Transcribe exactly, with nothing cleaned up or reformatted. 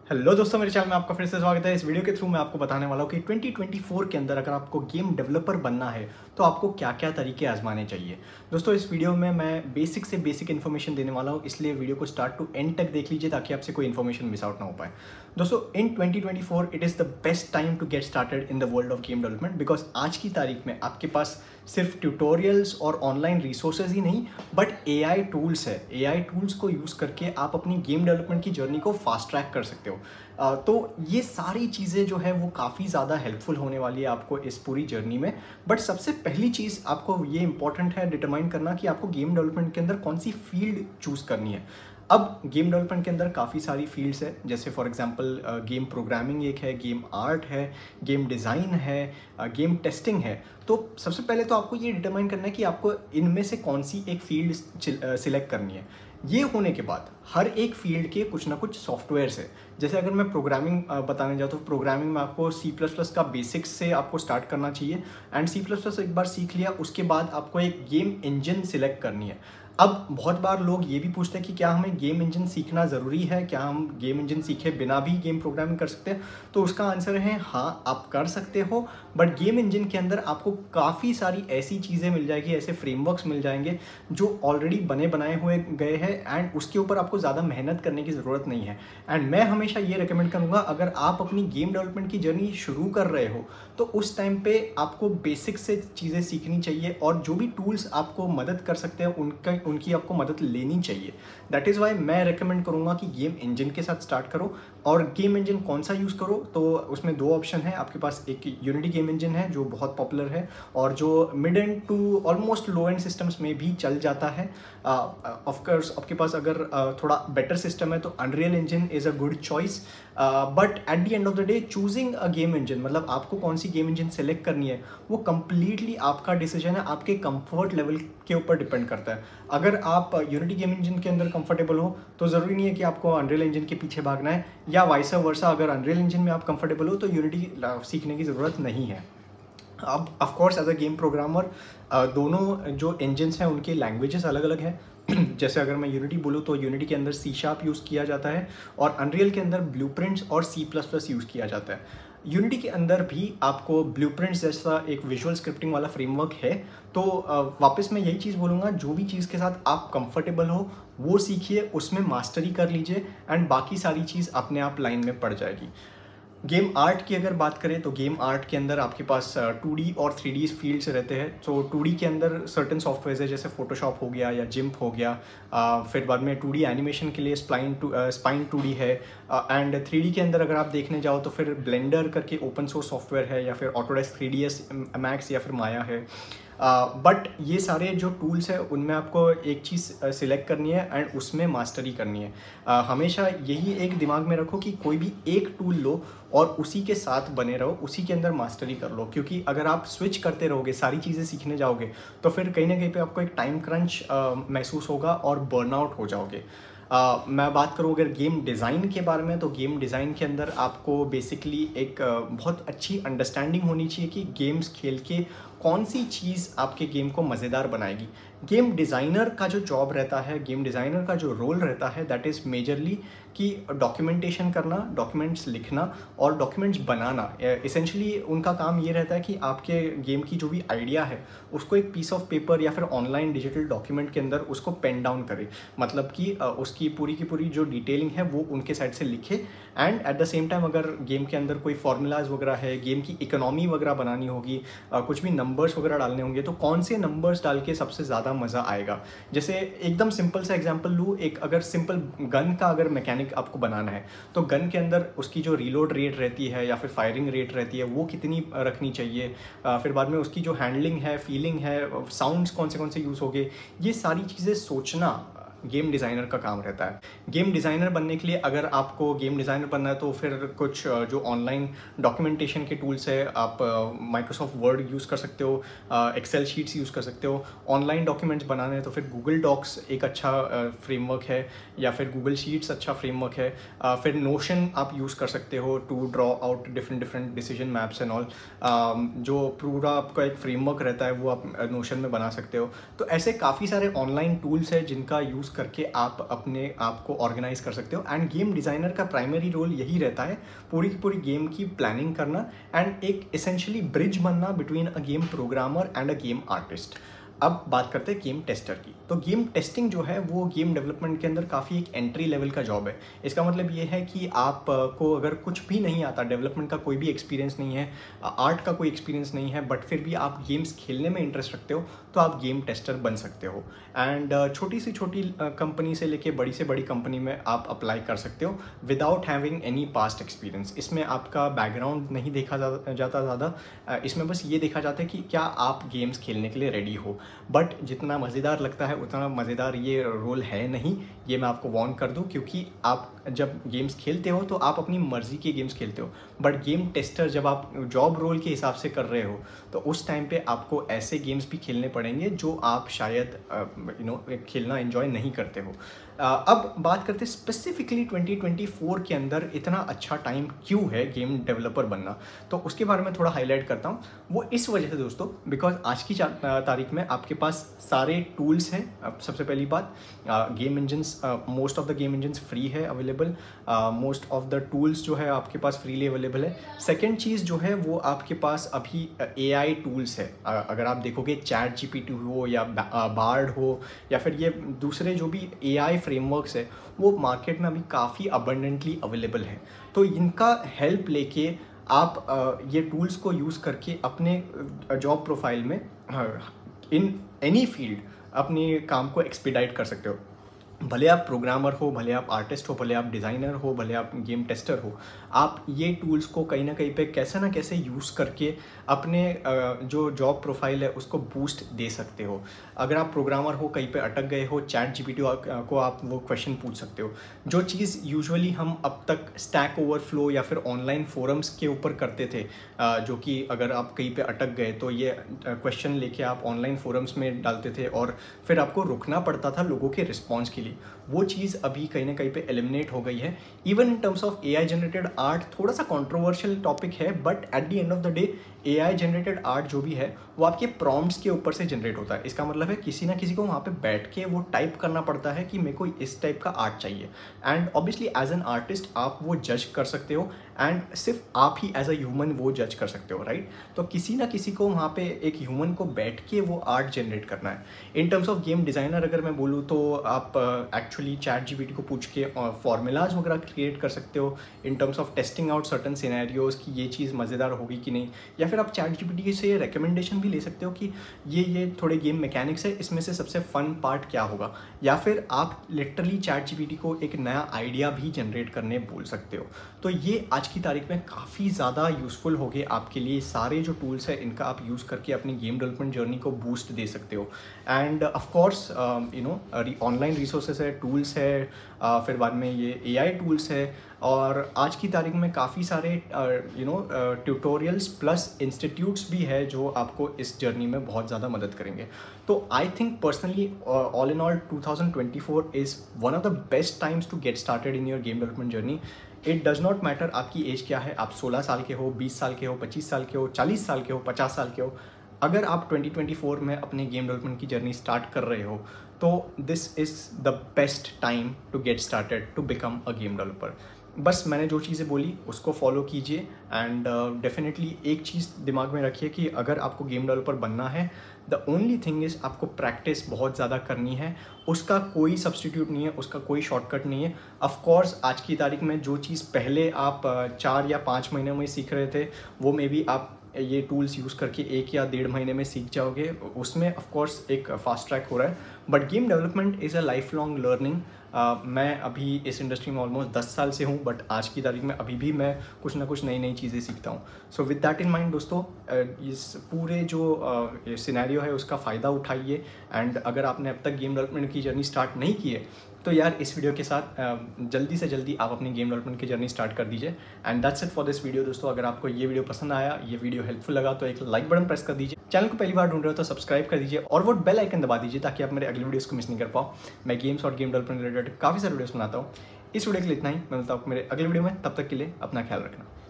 Hello दोस्तों, मेरे channel में आपका फिर से स्वागत है। इस वीडियो के थ्रू मैं आपको बताने वाला हूँ कि ट्वेंटी ट्वेंटी फोर के अंदर अगर आपको गेम डेवलपर बनना है तो आपको क्या क्या तरीके आजमाने चाहिए। दोस्तों, इस वीडियो में मैं बेसिक से बेसिक इन्फॉर्मेशन देने वाला हूँ, इसलिए वीडियो को स्टार्ट टू एंड तक देख लीजिए ताकि आपसे कोई इन्फॉर्मेशन मिस आउट ना हो पाए। दोस्तों, in twenty twenty four it is the best time to get started in the world of game development, because आज की तारीख में आपके पास सिर्फ ट्यूटोरियल्स और ऑनलाइन रिसोर्सेज ही नहीं बट ए आई टूल्स है। ए आई टूल्स को यूज़ करके आप अपनी गेम डेवलपमेंट की जर्नी को फास्ट ट्रैक कर सकते हो। Uh, तो ये सारी चीज़ें जो है वो काफ़ी ज़्यादा हेल्पफुल होने वाली है आपको इस पूरी जर्नी में। बट सबसे पहली चीज़ आपको ये इंपॉर्टेंट है डिटरमाइन करना कि आपको गेम डेवलपमेंट के अंदर कौन सी फील्ड चूज़ करनी है। अब गेम डेवलपमेंट के अंदर काफ़ी सारी फील्ड्स है, जैसे फॉर एग्जांपल गेम प्रोग्रामिंग एक है, गेम आर्ट है, गेम डिज़ाइन है, गेम टेस्टिंग है। तो सबसे पहले तो आपको ये डिटरमाइन करना है कि आपको इनमें से कौन सी एक फील्ड सिलेक्ट करनी है। ये होने के बाद हर एक फील्ड के कुछ ना कुछ सॉफ्टवेयर्स है। जैसे अगर मैं प्रोग्रामिंग बताने जाऊँ तो प्रोग्रामिंग में आपको सी प्लस प्लस का बेसिक्स से आपको स्टार्ट करना चाहिए। एंड सी प्लस प्लस एक बार सीख लिया उसके बाद आपको एक गेम इंजन सिलेक्ट करनी है। अब बहुत बार लोग ये भी पूछते हैं कि क्या हमें गेम इंजन सीखना ज़रूरी है, क्या हम गेम इंजन सीखे बिना भी गेम प्रोग्रामिंग कर सकते हैं। तो उसका आंसर है हाँ, आप कर सकते हो। बट गेम इंजन के अंदर आपको काफ़ी सारी ऐसी चीज़ें मिल जाएगी, ऐसे फ्रेमवर्क्स मिल जाएंगे जो ऑलरेडी बने बनाए हुए गए हैं एंड उसके ऊपर आपको ज़्यादा मेहनत करने की ज़रूरत नहीं है। एंड मैं हमेशा ये रिकमेंड करूँगा, अगर आप अपनी गेम डेवलपमेंट की जर्नी शुरू कर रहे हो तो उस टाइम पे आपको बेसिक से चीज़ें सीखनी चाहिए और जो भी टूल्स आपको मदद कर सकते हैं उनका उनकी आपको मदद लेनी चाहिए। दैट इज़ वाई मैं रेकमेंड करूँगा कि गेम इंजन के साथ स्टार्ट करो। और गेम इंजन कौन सा यूज़ करो, तो उसमें दो ऑप्शन है आपके पास। एक यूनिटी गेम इंजन है जो बहुत पॉपुलर है और जो mid end to almost low end systems में भी चल जाता है। ऑफकोर्स आपके पास अगर uh, थोड़ा बेटर सिस्टम है तो unreal engine is a good choice. But at the end of the day choosing a game engine, मतलब आपको कौन सी गेम इंजन सेलेक्ट करनी है वो कम्प्लीटली आपका डिसीजन है, आपके कंफर्ट लेवल के ऊपर डिपेंड करता है। अगर आप यूनिटी गेम इंजन के अंदर कंफर्टेबल हो तो ज़रूरी नहीं है कि आपको अनरियल इंजन के पीछे भागना है, या वाइस वर्सा अगर अनरियल इंजन में आप कंफर्टेबल हो तो यूनिटी सीखने की ज़रूरत नहीं है। अब of course as a game programmer दोनों जो इंजन्स हैं उनके लैंग्वेजेस अलग अलग हैं। जैसे अगर मैं यूनिटी बोलूँ तो यूनिटी के अंदर सी शार्प यूज़ किया जाता है और अनरियल के अंदर ब्लूप्रिंट्स और सी प्लस प्लस यूज़ किया जाता है। यूनिटी के अंदर भी आपको ब्लूप्रिंट्स जैसा एक विजुअल स्क्रिप्टिंग वाला फ्रेमवर्क है। तो वापस मैं यही चीज़ बोलूँगा, जो भी चीज़ के साथ आप कंफर्टेबल हो वो सीखिए, उसमें मास्टरी कर लीजिए एंड बाकी सारी चीज़ अपने आप लाइन में पड़ जाएगी। गेम आर्ट की अगर बात करें तो गेम आर्ट के अंदर आपके पास टू डी और थ्री डी फील्ड्स रहते हैं। तो टू डी के अंदर सर्टेन सॉफ्टवेयर है जैसे फोटोशॉप हो गया या जिम्प हो गया। uh, फिर बाद में टू डी एनिमेशन के लिए spline to spine two D है। एंड थ्री डी के अंदर अगर आप देखने जाओ तो फिर ब्लेंडर करके ओपन सोर्स सॉफ्टवेयर है, या फिर Autodesk three D S Max या फिर माया है। बट uh, ये सारे जो टूल्स हैं उनमें आपको एक चीज़ सिलेक्ट करनी है एंड उसमें मास्टरी करनी है। uh, हमेशा यही एक दिमाग में रखो कि कोई भी एक टूल लो और उसी के साथ बने रहो, उसी के अंदर मास्टरी कर लो, क्योंकि अगर आप स्विच करते रहोगे, सारी चीज़ें सीखने जाओगे तो फिर कहीं ना कहीं पे आपको एक टाइम क्रंच महसूस होगा और बर्नआउट हो जाओगे। Uh, मैं बात करूँ अगर गेम डिज़ाइन के बारे में, तो गेम डिज़ाइन के अंदर आपको बेसिकली एक uh, बहुत अच्छी अंडरस्टैंडिंग होनी चाहिए कि गेम्स खेल के कौन सी चीज़ आपके गेम को मज़ेदार बनाएगी। गेम डिज़ाइनर का जो जॉब रहता है, गेम डिज़ाइनर का जो रोल रहता है, दैट इज़ मेजरली कि डॉक्यूमेंटेशन करना, डॉक्यूमेंट्स लिखना और डॉक्यूमेंट्स बनाना। इसेंशली उनका काम ये रहता है कि आपके गेम की जो भी आइडिया है उसको एक पीस ऑफ पेपर या फिर ऑनलाइन डिजिटल डॉक्यूमेंट के अंदर उसको पेन डाउन करे, मतलब कि उसकी पूरी की पूरी जो डिटेलिंग है वो उनके साइड से लिखे। And at the same time अगर गेम के अंदर कोई फॉर्मूलाज वगैरह है, गेम की इकोनॉमी वगैरह बनानी होगी, कुछ भी नंबर्स वगैरह डालने होंगे, तो कौन से नंबर्स डाल के सबसे ज़्यादा मज़ा आएगा। जैसे एकदम सिंपल सा एग्जांपल लूँ, एक अगर सिंपल गन का अगर मैकेनिक आपको बनाना है तो गन के अंदर उसकी जो रीलोड रेट रहती है या फिर फायरिंग रेट रहती है वो कितनी रखनी चाहिए। फिर बाद में उसकी जो हैंडलिंग है, फीलिंग है, साउंड्स कौन से कौन से यूज़ हो गए, ये सारी चीज़ें सोचना गेम डिज़ाइनर का काम रहता है। गेम डिज़ाइनर बनने के लिए अगर आपको गेम डिज़ाइनर बनना है तो फिर कुछ जो ऑनलाइन डॉक्यूमेंटेशन के टूल्स है, आप माइक्रोसॉफ्ट वर्ड यूज़ कर सकते हो, एक्सेल शीट्स यूज़ कर सकते हो। ऑनलाइन डॉक्यूमेंट्स बनाने हैं तो फिर गूगल डॉक्स एक अच्छा फ्रेमवर्क है, या फिर गूगल शीट्स अच्छा फ्रेमवर्क है। फिर नोशन आप यूज़ कर सकते हो to draw out different different decision maps and all. जो पूरा आपका एक फ्रेमवर्क रहता है वो आप नोशन में बना सकते हो। तो ऐसे काफ़ी सारे ऑनलाइन टूल्स है जिनका यूज़ यूज़ करके आप अपने आप को ऑर्गेनाइज कर सकते हो। एंड गेम डिज़ाइनर का प्राइमरी रोल यही रहता है, पूरी की पूरी गेम की प्लानिंग करना एंड एक एसेंशियली ब्रिज बनना between a game programmer and a game artist. अब बात करते हैं गेम टेस्टर की। तो गेम टेस्टिंग जो है वो गेम डेवलपमेंट के अंदर काफ़ी एक एंट्री लेवल का जॉब है। इसका मतलब ये है कि आप को अगर कुछ भी नहीं आता, डेवलपमेंट का कोई भी एक्सपीरियंस नहीं है, आर्ट का कोई एक्सपीरियंस नहीं है, बट फिर भी आप गेम्स खेलने में इंटरेस्ट रखते हो, तो आप गेम टेस्टर बन सकते हो। एंड छोटी सी छोटी कंपनी से लेके बड़ी से बड़ी कंपनी में आप अप्लाई कर सकते हो without having any past experience. इसमें आपका बैकग्राउंड नहीं देखा जाता ज़्यादा, इसमें बस ये देखा जाता है कि क्या आप गेम्स खेलने के लिए रेडी हो। बट जितना मज़ेदार लगता है उतना मज़ेदार ये रोल है नहीं, ये मैं आपको वार्न कर दूं, क्योंकि आप जब गेम्स खेलते हो तो आप अपनी मर्ज़ी के गेम्स खेलते हो, बट गेम टेस्टर जब आप जॉब रोल के हिसाब से कर रहे हो तो उस टाइम पे आपको ऐसे गेम्स भी खेलने पड़ेंगे जो आप शायद यू नो खेलना एंजॉय नहीं करते हो। uh, अब बात करते हैं स्पेसिफिकली ट्वेंटी ट्वेंटी फोर के अंदर इतना अच्छा टाइम क्यों है गेम डेवलपर बनना, तो उसके बारे में थोड़ा हाईलाइट करता हूँ। वो इस वजह से दोस्तों, बिकॉज आज की तारीख में आपके पास सारे टूल्स हैं। अब सबसे पहली बात, game engines, most of the game engines free है available, most of the tools जो है आपके पास फ्रीली अवेलेबल है। सेकेंड चीज़ जो है वो आपके पास अभी ए आई टूल्स है। uh, अगर आप देखोगे चैट जी पी टी हो या बार्ड हो या फिर ये दूसरे जो भी ए आई फ्रेमवर्क्स है वो मार्केट में अभी काफ़ी अबंडेंटली अवेलेबल है। तो इनका हेल्प लेके आप uh, ये टूल्स को यूज़ करके अपने जॉब प्रोफाइल में इन एनी फील्ड अपने काम को एक्सपीडाइट कर सकते हो। भले आप प्रोग्रामर हो, भले आप आर्टिस्ट हो, भले आप डिज़ाइनर हो, भले आप गेम टेस्टर हो, आप ये टूल्स को कहीं ना कहीं पे कैसे ना कैसे यूज़ करके अपने जो जॉब प्रोफाइल है उसको बूस्ट दे सकते हो। अगर आप प्रोग्रामर हो, कहीं पे अटक गए हो, चैट जी पी टी को आप वो क्वेश्चन पूछ सकते हो। जो चीज़ यूजुअली हम अब तक स्टैक ओवरफ्लो या फिर ऑनलाइन फोरम्स के ऊपर करते थे, जो कि अगर आप कहीं पे अटक गए तो ये क्वेश्चन लेके आप ऑनलाइन फोरम्स में डालते थे और फिर आपको रुकना पड़ता था लोगों के रिस्पॉन्स के लिए, वो चीज़ अभी कहीं ना कहीं पे एलिमिनेट हो गई है। Even in terms of A I generated art, थोड़ा सा कंट्रोवर्शियल टॉपिक है, but at the end of the day A I generated art जो भी है वो आपके प्रॉम्प्ट्स के ऊपर से जनरेट होता है। इसका मतलब है किसी ना किसी को वहाँ पे बैठ के वो टाइप करना पड़ता है कि मेरे को इस टाइप का आर्ट चाहिए, and obviously as an artist आप वो जज कर सकते हो, एंड सिर्फ आप ही एज अ ह्यूमन वो जज कर सकते हो, राइट। तो किसी ना किसी को वहाँ पे एक ह्यूमन को बैठ के वो आर्ट जनरेट करना है। In terms of game designer अगर मैं बोलूँ तो आप actually chat G P T को पूछ के फॉर्मूलाज वगैरह क्रिएट कर सकते हो in terms of testing out certain scenarios कि ये चीज़ मज़ेदार होगी कि नहीं, या फिर आप चैट जी पी टी से रिकमेंडेशन भी ले सकते हो कि ये ये थोड़े गेम मैकेनिक्स है, इसमें से सबसे फन पार्ट क्या होगा, या फिर आप literally chat G P T को एक नया आइडिया भी जनरेट करने बोल सकते हो। तो ये आज की तारीख में काफ़ी ज़्यादा यूज़फुल हो गए आपके लिए। सारे जो टूल्स हैं इनका आप यूज़ करके अपनी गेम डेवलपमेंट जर्नी को बूस्ट दे सकते हो। And of course you know online resources है, टूल्स है, uh, फिर बाद में ये ए आई टूल्स है, और आज की तारीख में काफ़ी सारे you know tutorials plus institutes भी है जो आपको इस जर्नी में बहुत ज़्यादा मदद करेंगे। तो I think personally all in all two thousand twenty four is one of the best times to get started in your game development journey. It does not matter आपकी एज क्या है, आप सोलह साल के हो, बीस साल के हो, पच्चीस साल के हो, चालीस साल के हो, पचास साल के हो, अगर आप ट्वेंटी ट्वेंटी फोर में अपने गेम डेवलपमेंट की जर्नी स्टार्ट कर रहे हो तो this is the best time to get started to become a game developer. बस मैंने जो चीज़ें बोली उसको फॉलो कीजिए, एंड डेफिनेटली एक चीज़ दिमाग में रखिए कि अगर आपको गेम डेवलपर बनना है, द ओनली थिंग इज़ आपको प्रैक्टिस बहुत ज़्यादा करनी है। उसका कोई सब्सटीट्यूट नहीं है, उसका कोई शॉर्टकट नहीं है। ऑफ कोर्स आज की तारीख में जो चीज़ पहले आप चार या पाँच महीने में सीख रहे थे वो मे बी आप ये टूल्स यूज़ करके एक या डेढ़ महीने में सीख जाओगे, उसमें ऑफ कोर्स एक फास्ट ट्रैक हो रहा है। But game development is a life long learning. मैं अभी इस इंडस्ट्री में ऑलमोस्ट दस साल से हूँ, बट आज की तारीख में अभी भी मैं कुछ ना कुछ नई नई चीज़ें सीखता हूँ। So with that in mind दोस्तों, इस पूरे जो सिनेरियो है उसका फ़ायदा उठाइए, एंड अगर आपने अब तक गेम डेवलपमेंट की जर्नी स्टार्ट नहीं की है तो यार इस वीडियो के साथ जल्दी से जल्दी आप अपनी गेम डेवलपमेंट की जर्नी स्टार्ट कर दीजिए। And that's it for this video दोस्तों। अगर आपको ये वीडियो पसंद आया, ये वीडियो हेल्पफुल लगा तो एक लाइक बटन प्रेस कर दीजिए। चैनल को पहली बार ढूंढ रहे हो तो सब्सक्राइब कर दीजिए और वो बेल आइकन दबा दीजिए ताकि आप मेरे अगले वीडियोस को मिस नहीं कर पाओ। मैं गेम्स और गेम डेवलपमेंट रिलेटेड काफ़ी सारे वीडियोस बनाता हूँ। इस वीडियो के लिए इतना ही, मैं मिलता हूँ मेरे अगले वीडियो में, तब तक के लिए अपना ख्याल रखना।